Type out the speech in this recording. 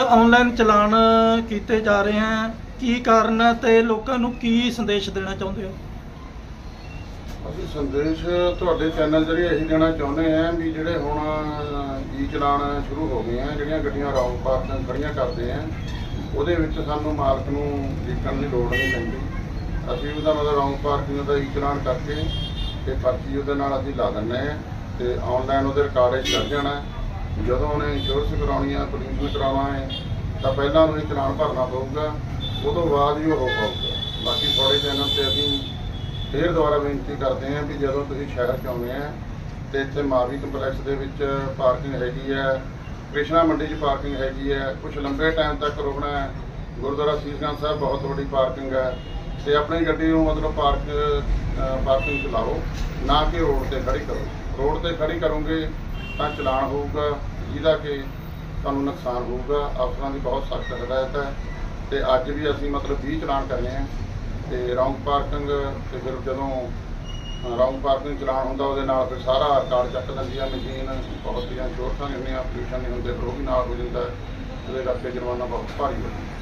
Online चलान किए जा रहे हैं, की कारण है ते लोगों को की संदेश देना चाहते हो? ਅਸੀਂ ਸੰਦੇਸ਼ ਤੁਹਾਡੇ ਚੈਨਲ ਜਰੀਏ ਇਹੀ ਦੇਣਾ ਚਾਹੁੰਦੇ ਹਾਂ ਵੀ ਜਿਹੜੇ ਹੁਣ ਈ ਚਲਾਨ ਸ਼ੁਰੂ ਹੋ ਗਏ ਆ, ਜਿਹੜੀਆਂ ਗੱਡੀਆਂ ਰੌਂਗ ਪਾਰਕਿੰਗ ਖੜੀਆਂ ਕਰਦੇ ਆ, ਉਹਦੇ ਵਿੱਚ ਸਾਨੂੰ ਮਾਲਕ ਨੂੰ ਲਿਖਣ ਦੀ ਲੋੜ ਨਹੀਂ ਪੈਂਦੀ। ਅਸੀਂ ਉਹਦਾ ਮਤਲਬ ਰੌਂਗ ਪਾਰਕਿੰਗ ਦਾ ਈ ਚਲਾਨ ਕਰਕੇ ਤੇ ਪਰਚੀ ਉਹਦੇ ਨਾਲ ਅਸੀਂ ਲਾ ਦਿੰਦੇ ਹਾਂ ਤੇ ਆਨਲਾਈਨ ਉਹਦੇ ਰਿਕਾਰਡ 'ਚ ਚੜ੍ਹ ਜਾਣਾ। ਜਦੋਂ ਉਹਨੇ ਇੰਸ਼ੋਰੈਂਸ ਕਰਾਉਣੀ ਆ, ਪੋਲਿਊਸ਼ਨ ਕਰਾਉਣਾ ਹੈ ਤਾਂ ਪਹਿਲਾਂ ਉਹਨੂੰ ਚਲਾਨ ਭਰਨਾ ਪਊਗਾ, ਉਦੋਂ ਬਾਅਦ ਹੀ ਉਹ ਹੋ ਪਾਊਗਾ। ਬਾਕੀ ਥੋੜੇ ਚੈਨਲ 'ਤੇ ਅਸੀਂ फिर दोबारा बेनती करते हैं भी जो तुम शहर च आने हैं तो इतने मावी कंपलैक्स के पार्किंग हैगी है, कृष्णा मंडी पार्किंग हैगी है, कुछ लंबे टाइम तक रुकना है। गुरुद्वारा सीसगंज साहब बहुत बड़ी पार्किंग है तो अपनी गड्डी मतलब पार्किंग च लाओ, ना कि रोड पर खड़ी करो। रोड पर खड़ी करोगे तो चलान होगा जिहदा कि तुहानूं नुकसान होगा। अफसरां की बहुत सख्त हिदायत है तो अज भी असीं मतलब 20 चलान करने हैं ਤੇ ਰੌਂਗ ਪਾਰਕਿੰਗ ਤੇ ਫਿਰ ਜਦੋਂ ਰੌਂਗ ਪਾਰਕਿੰਗ ਚਲਾਨ ਹੁੰਦਾ ਉਹਦੇ ਨਾਲ ਫਿਰ ਸਾਰਾ ਕਾਰਡ ਚੱਕ ਲੈਂਦੀ ਆ ਮਸ਼ੀਨ। ਬਹੁਤ ਦੀਆਂ ਸ਼ੋਰਟਾਂ ਨਹੀਂ ਹੁੰਦੀਆਂ, ਪੋਲਿਊਸ਼ਨ ਨਹੀਂ ਹੁੰਦੇ, ਫਿਰ ਉਹ ਵੀ ਨਾਲ ਹੋ ਜਾਂਦਾ। ਉਹਦੇ ਕਰਕੇ ਜੁਰਮਾਨਾ ਬਹੁਤ ਭਾਰੀ ਹੋ ਜਾਂਦਾ।